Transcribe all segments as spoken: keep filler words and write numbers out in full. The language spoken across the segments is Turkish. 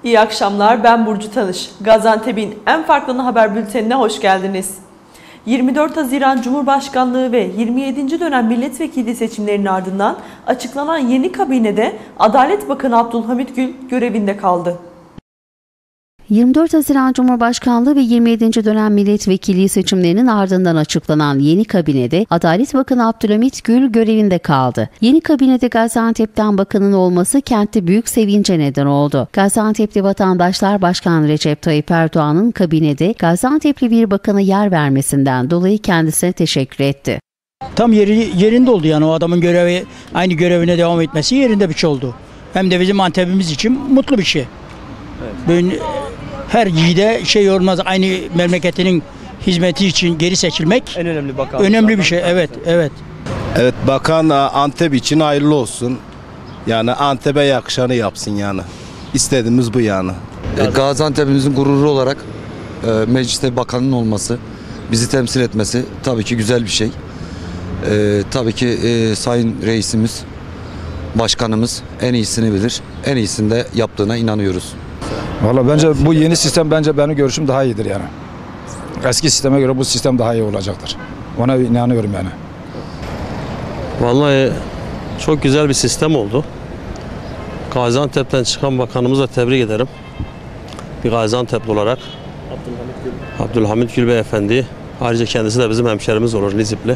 İyi akşamlar, ben Burcu Tanış. Gaziantep'in en farklı haber bültenine hoş geldiniz. yirmi dört Haziran Cumhurbaşkanlığı ve yirmi yedinci dönem milletvekili seçimlerinin ardından açıklanan yeni kabinede Adalet Bakanı Abdülhamit Gül görevinde kaldı. yirmi dört Haziran Cumhurbaşkanlığı ve yirmi yedinci dönem milletvekili seçimlerinin ardından açıklanan yeni kabinede Adalet Bakanı Abdülhamit Gül görevinde kaldı. Yeni kabinede Gaziantep'ten bakanın olması kentte büyük sevince neden oldu. Gaziantep'li vatandaşlar Başkan Recep Tayyip Erdoğan'ın kabinede Gaziantep'li bir bakana yer vermesinden dolayı kendisine teşekkür etti. Tam yeri, yerinde oldu yani o adamın görevi, aynı görevine devam etmesi yerinde bir şey oldu. Hem de bizim Antep'imiz için mutlu bir şey. Evet. Böyle, her yiğide şey olmaz, aynı memleketinin hizmeti için geri seçilmek en önemli bakan. Önemli bir şey, evet, evet. Evet, bakan Antep için hayırlı olsun. Yani Antep'e yakışanı yapsın yani. İstediğimiz bu yani. Gaziantep'imizin gururu olarak e, mecliste bakanın olması, bizi temsil etmesi tabii ki güzel bir şey. E, tabii ki e, Sayın Reisimiz, Başkanımız en iyisini bilir. En iyisini de yaptığına inanıyoruz. Valla bence bu yeni sistem, bence benim görüşüm daha iyidir yani. Eski sisteme göre bu sistem daha iyi olacaktır. Ona inanıyorum yani. Vallahi çok güzel bir sistem oldu. Gaziantep'ten çıkan bakanımıza tebrik ederim. Bir Gaziantep'li olarak. Abdülhamit Gül. Abdülhamit Gül Beyefendi. Ayrıca kendisi de bizim hemşerimiz olur, Nizipli.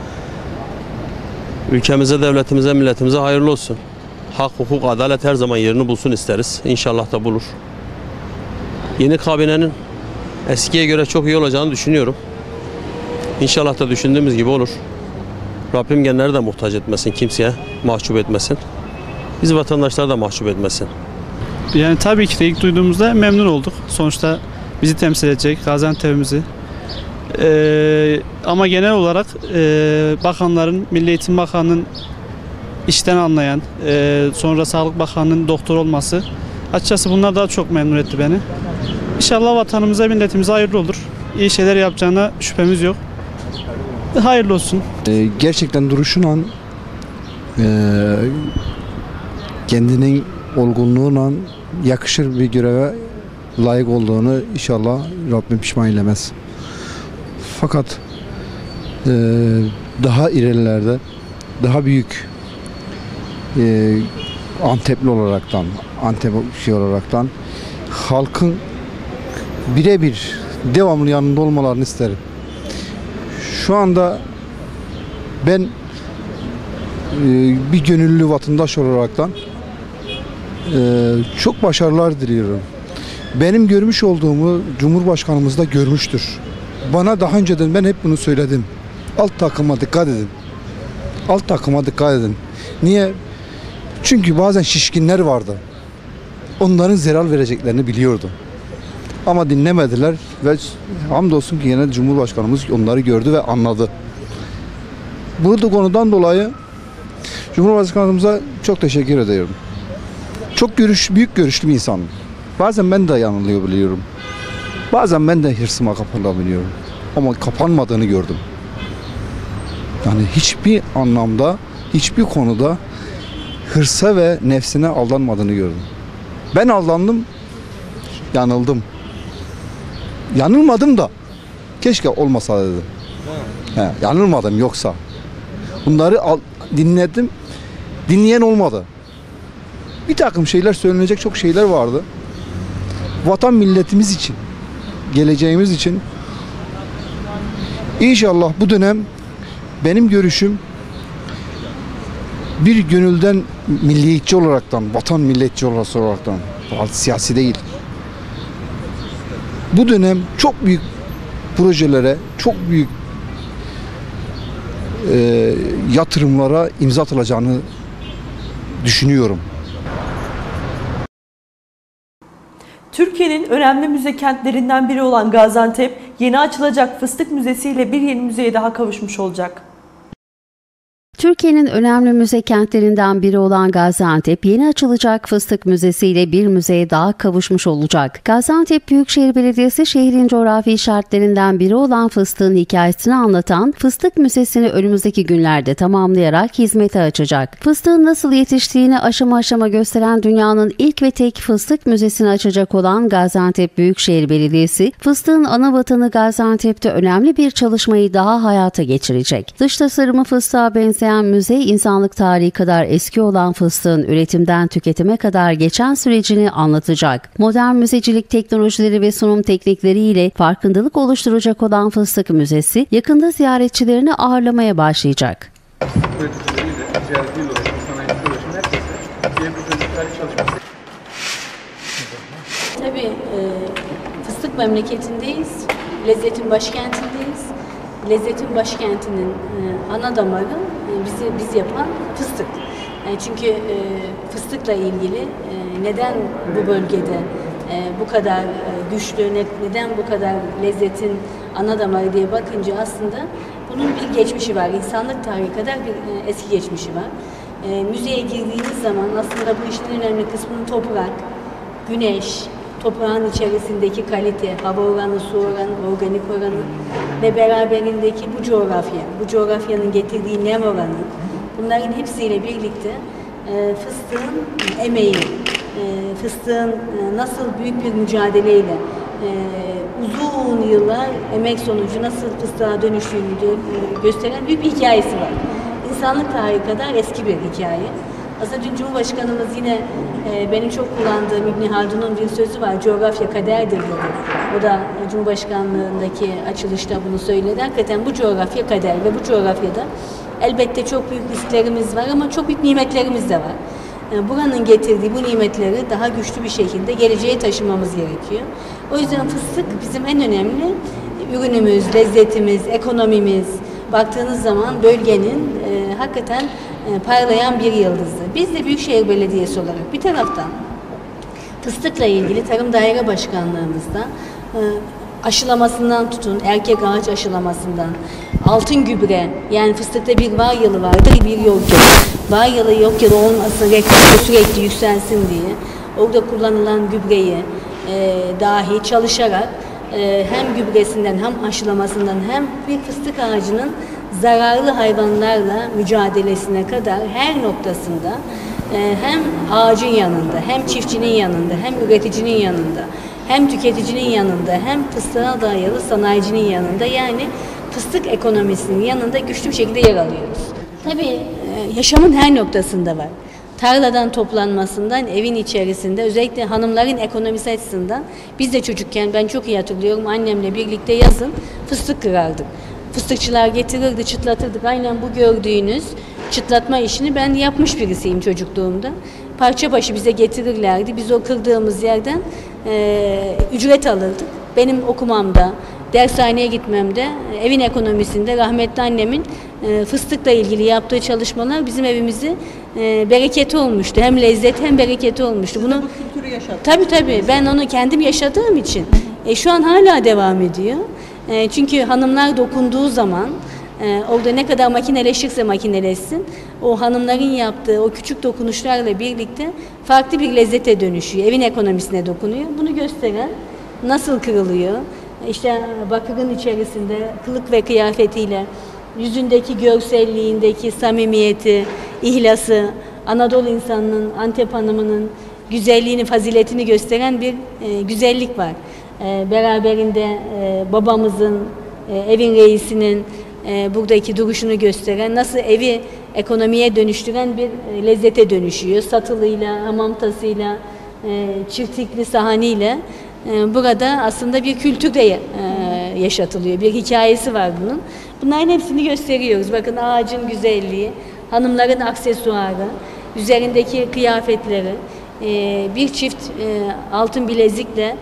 Ülkemize, devletimize, milletimize hayırlı olsun. Hak, hukuk, adalet her zaman yerini bulsun isteriz. İnşallah da bulur. Yeni kabinenin eskiye göre çok iyi olacağını düşünüyorum. İnşallah da düşündüğümüz gibi olur. Rabbim genleri de muhtaç etmesin, kimseye mahcup etmesin. Biz vatandaşları da mahcup etmesin. Yani tabii ki de ilk duyduğumuzda memnun olduk. Sonuçta bizi temsil edecek, Gaziantep'imizi. Ee, ama genel olarak e, bakanların, Milli Eğitim Bakanı'nın işten anlayan, e, sonra Sağlık Bakanı'nın doktor olması, açıkçası bunlar daha çok memnun etti beni. İnşallah vatanımıza, milletimize hayırlı olur. İyi şeyler yapacağına şüphemiz yok. Hayırlı olsun. Ee, gerçekten duruşunla, e, kendinin olgunluğuyla yakışır bir göreve layık olduğunu inşallah Rabbim pişman eylemez. Fakat e, daha ilerilerde, daha büyük e, Antepli olaraktan, Antep şey olaraktan halkın birebir devamlı yanında olmalarını isterim. Şu anda ben e, bir gönüllü vatandaş olaraktan e, çok başarılar diliyorum. Benim görmüş olduğumu Cumhurbaşkanımız da görmüştür. Bana daha önceden ben hep bunu söyledim. Alt takıma dikkat edin. Alt takıma dikkat edin. Niye? Çünkü bazen şişkinler vardı. Onların zarar vereceklerini biliyordu. Ama dinlemediler ve hamdolsun ki yine Cumhurbaşkanımız onları gördü ve anladı. Bu da konudan dolayı Cumhurbaşkanımıza çok teşekkür ediyorum. Çok görüş, büyük görüşlü bir insan. Bazen ben de yanılıyor biliyorum. Bazen ben de hırsıma kapılabiliyorum. Ama kapanmadığını gördüm. Yani hiçbir anlamda, hiçbir konuda hırsa ve nefsine aldanmadığını gördüm. Ben aldandım, yanıldım. Yanılmadım da keşke olmasa dedim. He, yanılmadım yoksa. Bunları al, dinledim, dinleyen olmadı. Bir takım şeyler söylenecek çok şeyler vardı. Vatan milletimiz için, geleceğimiz için İnşallah bu dönem benim görüşüm bir gönülden milliyetçi olaraktan, vatan milletçi olaraktan, siyasi değil. Bu dönem çok büyük projelere, çok büyük e, yatırımlara imza atılacağını düşünüyorum. Türkiye'nin önemli müze kentlerinden biri olan Gaziantep, yeni açılacak Fıstık Müzesi ile bir yeni müzeye daha kavuşmuş olacak. Türkiye'nin önemli müze kentlerinden biri olan Gaziantep, yeni açılacak Fıstık Müzesi ile bir müzeye daha kavuşmuş olacak. Gaziantep Büyükşehir Belediyesi, şehrin coğrafi işaretlerinden biri olan fıstığın hikayesini anlatan Fıstık Müzesi'ni önümüzdeki günlerde tamamlayarak hizmete açacak. Fıstığın nasıl yetiştiğini aşama aşama gösteren dünyanın ilk ve tek Fıstık Müzesi'ni açacak olan Gaziantep Büyükşehir Belediyesi, fıstığın ana vatanı Gaziantep'te önemli bir çalışmayı daha hayata geçirecek. Dış tasarımı fıstığa benzeyen müze, insanlık tarihi kadar eski olan fıstığın üretimden tüketime kadar geçen sürecini anlatacak. Modern müzecilik teknolojileri ve sunum teknikleriyle farkındalık oluşturacak olan Fıstık Müzesi, yakında ziyaretçilerini ağırlamaya başlayacak. Tabii e, fıstık memleketindeyiz, lezzetin başkentindeyiz. Lezzetin başkentinin e, ana damarı e, bizi biz yapan fıstık. Yani çünkü e, fıstıkla ilgili e, neden bu bölgede e, bu kadar e, güçlü, ne, neden bu kadar lezzetin ana damarı diye bakınca aslında bunun bir geçmişi var. İnsanlık tarihi kadar bir e, eski geçmişi var. E, müzeye girdiğiniz zaman aslında bu işin en önemli kısmının toprak, güneş, toprağın içerisindeki kalite, hava oranı, su oranı, organik oranı ve beraberindeki bu coğrafya, bu coğrafyanın getirdiği nem oranı, bunların hepsiyle birlikte e, fıstığın emeği, e, fıstığın e, nasıl büyük bir mücadeleyle e, uzun yıllar emek sonucu nasıl fıstığa dönüştüğünü de, e, gösteren büyük bir hikayesi var. İnsanlık tarihi kadar eski bir hikaye. Aslında dün Cumhurbaşkanımız yine e, benim çok kullandığım İbn Haldun'un bir sözü var, coğrafya kaderdir dedi. O da e, Cumhurbaşkanlığındaki açılışta bunu söyledi. Hakikaten bu coğrafya kader ve bu coğrafyada elbette çok büyük risklerimiz var ama çok büyük nimetlerimiz de var. E, buranın getirdiği bu nimetleri daha güçlü bir şekilde geleceğe taşımamız gerekiyor. O yüzden fıstık bizim en önemli ürünümüz, lezzetimiz, ekonomimiz. Baktığınız zaman bölgenin e, hakikaten e, parlayan bir yıldızı. Biz de Büyükşehir Belediyesi olarak bir taraftan fıstıkla ilgili Tarım Daire Başkanlığımızda e, aşılamasından tutun, erkek ağaç aşılamasından, altın gübre, yani fıstıkta bir var yılı vardır, bir yok yılı. Var yılı yok yılı olmasın, reklamda sürekli yükselsin diye orada kullanılan gübreyi e, dahi çalışarak e, hem gübresinden hem aşılamasından hem bir fıstık ağacının zararlı hayvanlarla mücadelesine kadar her noktasında e, hem ağacın yanında, hem çiftçinin yanında, hem üreticinin yanında, hem tüketicinin yanında, hem fıstığa dayalı sanayicinin yanında, yani fıstık ekonomisinin yanında güçlü bir şekilde yer alıyoruz. Tabii e, yaşamın her noktasında var. Tarladan toplanmasından evin içerisinde, özellikle hanımların ekonomisi açısından, biz de çocukken ben çok iyi hatırlıyorum, annemle birlikte yazın fıstık kırardık. Fıstıkçılar getirirdi, çıtlatırdık. Aynen bu gördüğünüz çıtlatma işini ben yapmış birisiyim çocukluğumda. Parça başı bize getirirlerdi. Biz o kırdığımız yerden e, ücret alırdık. Benim okumamda, dershaneye gitmemde, evin ekonomisinde rahmetli annemin e, fıstıkla ilgili yaptığı çalışmalar bizim evimizi e, bereketi olmuştu. Hem lezzet hem bereketi olmuştu. Bunu bu kültürü yaşattınız. Tabii tabii. Ben onu kendim yaşadığım için. E, şu an hala devam ediyor. E, çünkü hanımlar dokunduğu zaman e, orada ne kadar makineleşirse makineleşsin, o hanımların yaptığı o küçük dokunuşlarla birlikte farklı bir lezzete dönüşüyor. Evin ekonomisine dokunuyor. Bunu gösteren nasıl kırılıyor? İşte bakırın içerisinde kılık ve kıyafetiyle, yüzündeki görselliğindeki samimiyeti, ihlası, Anadolu insanının, Antep hanımının güzelliğini, faziletini gösteren bir e, güzellik var. E, beraberinde e, babamızın, e, evin reisinin e, buradaki duruşunu gösteren, nasıl evi ekonomiye dönüştüren bir e, lezzete dönüşüyor. Satılıyla, hamamtasıyla, e, çirtikli sahaniyle. Burada aslında bir kültür de yaşatılıyor. Bir hikayesi var bunun. Bunların hepsini gösteriyoruz. Bakın ağacın güzelliği, hanımların aksesuarı, üzerindeki kıyafetleri, bir çift altın bilezikle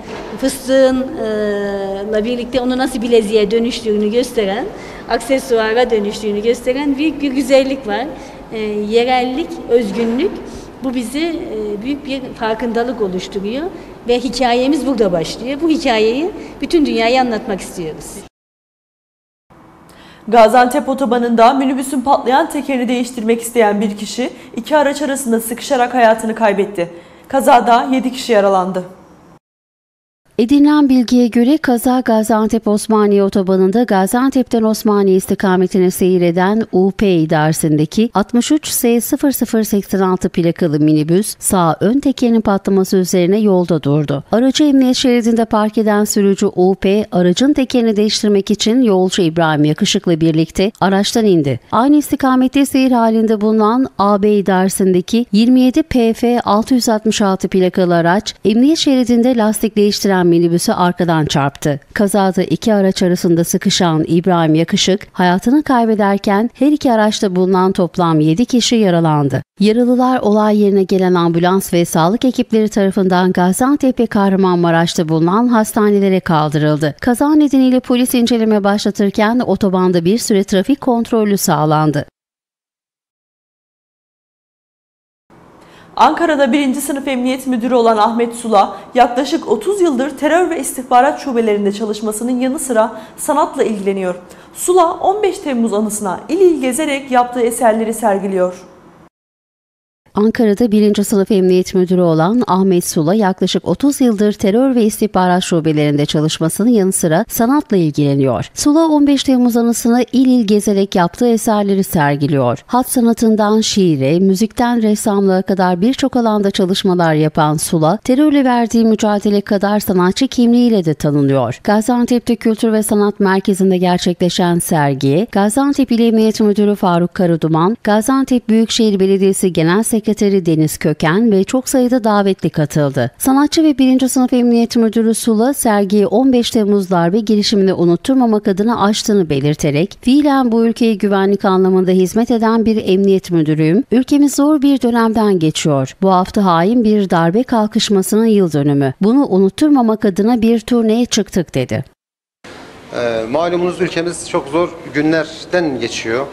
fıstığınla birlikte onu nasıl bileziğe dönüştüğünü gösteren, aksesuara dönüştüğünü gösteren büyük bir güzellik var. Yerellik, özgünlük. Bu bizi büyük bir farkındalık oluşturuyor ve hikayemiz burada başlıyor. Bu hikayeyi bütün dünyaya anlatmak istiyoruz. Gaziantep otobanında minibüsün patlayan tekerini değiştirmek isteyen bir kişi iki araç arasında sıkışarak hayatını kaybetti. Kazada yedi kişi yaralandı. Edinilen bilgiye göre kaza Gaziantep Osmaniye otobanında Gaziantep'ten Osmaniye istikametine seyir eden U P idaresindeki altmış üç S sıfır sıfır seksen altı plakalı minibüs sağ ön tekerinin patlaması üzerine yolda durdu. Aracı emniyet şeridinde park eden sürücü U P aracın tekerini değiştirmek için yolcu İbrahim Yakışık'la birlikte araçtan indi. Aynı istikamette seyir halinde bulunan A B idaresindeki yirmi yedi P F altı yüz altmış altı plakalı araç emniyet şeridinde lastik değiştiren minibüsü arkadan çarptı. Kazada iki araç arasında sıkışan İbrahim Yakışık hayatını kaybederken her iki araçta bulunan toplam yedi kişi yaralandı. Yaralılar olay yerine gelen ambulans ve sağlık ekipleri tarafından Gaziantep ve Kahramanmaraş'ta bulunan hastanelere kaldırıldı. Kaza nedeniyle polis inceleme başlatırken otobanda bir süre trafik kontrolü sağlandı. Ankara'da birinci sınıf emniyet müdürü olan Ahmet Sula, yaklaşık otuz yıldır terör ve istihbarat şubelerinde çalışmasının yanı sıra sanatla ilgileniyor. Sula, on beş Temmuz anısına il il gezerek yaptığı eserleri sergiliyor. Ankara'da birinci sınıf emniyet müdürü olan Ahmet Sula yaklaşık otuz yıldır terör ve istihbarat şubelerinde çalışmasının yanı sıra sanatla ilgileniyor. Sula on beş Temmuz anısını il il gezerek yaptığı eserleri sergiliyor. Hat sanatından şiire, müzikten ressamlığa kadar birçok alanda çalışmalar yapan Sula, terörle verdiği mücadele kadar sanatçı kimliğiyle de tanınıyor. Gaziantep'te Kültür ve Sanat Merkezi'nde gerçekleşen sergiye Gaziantep İl Emniyet Müdürü Faruk Karaduman, Gaziantep Büyükşehir Belediyesi Genel Sekreteri Sekreteri Deniz Köken ve çok sayıda davetli katıldı. Sanatçı ve birinci sınıf emniyet müdürü Sula, sergiyi on beş Temmuz darbe girişimini unutturmamak adına açtığını belirterek, fiilen bu ülkeye güvenlik anlamında hizmet eden bir emniyet müdürüyüm, ülkemiz zor bir dönemden geçiyor. Bu hafta hain bir darbe kalkışmasının yıl dönümü. Bunu unutturmamak adına bir turneye çıktık dedi. E, malumunuz ülkemiz çok zor günlerden geçiyor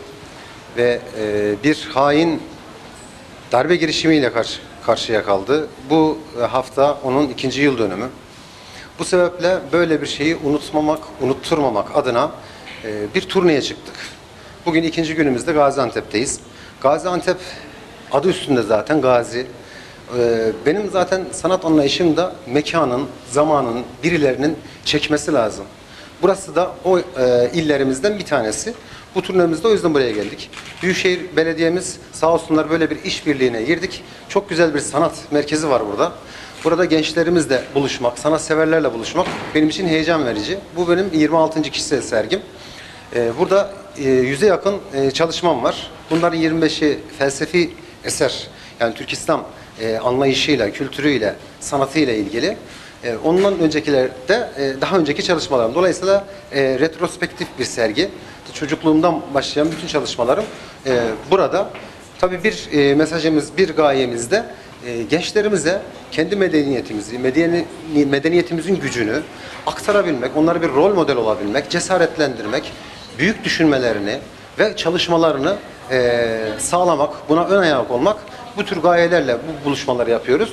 ve e, bir hain darbe girişimiyle karşı, karşıya kaldı. Bu hafta onun ikinci yıl dönümü. Bu sebeple böyle bir şeyi unutmamak, unutturmamak adına e, bir turneye çıktık. Bugün ikinci günümüzde Gaziantep'teyiz. Gaziantep adı üstünde zaten Gazi. E, benim zaten sanat anlayışım da mekanın, zamanın, birilerinin çekmesi lazım. Burası da o e, illerimizden bir tanesi. Bu turnemizde o yüzden buraya geldik. Büyükşehir Belediye'miz sağ olsunlar böyle bir işbirliğine girdik. Çok güzel bir sanat merkezi var burada. Burada gençlerimizle buluşmak, sanatseverlerle buluşmak benim için heyecan verici. Bu benim yirmi altıncı kişisel sergim. Ee, burada e, yüze yakın e, çalışmam var. Bunların yirmi beşi felsefi eser. Yani Türk İslam e, anlayışıyla, kültürüyle, sanatıyla ilgili. E, ondan öncekilerde e, daha önceki çalışmalarım. Dolayısıyla e, retrospektif bir sergi. Çocukluğumdan başlayan bütün çalışmalarım e, burada. Tabii bir e, mesajımız, bir gayemiz de e, gençlerimize kendi medeniyetimizi, medeni, medeniyetimizin gücünü aktarabilmek, onlara bir rol model olabilmek, cesaretlendirmek, büyük düşünmelerini ve çalışmalarını e, sağlamak, buna ön ayak olmak, bu tür gayelerle bu buluşmaları yapıyoruz.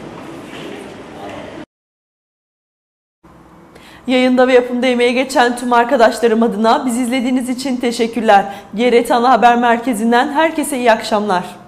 Yayında ve yapımda emeğe geçen tüm arkadaşlarım adına bizi izlediğiniz için teşekkürler. G R T Ana Haber Merkezi'nden herkese iyi akşamlar.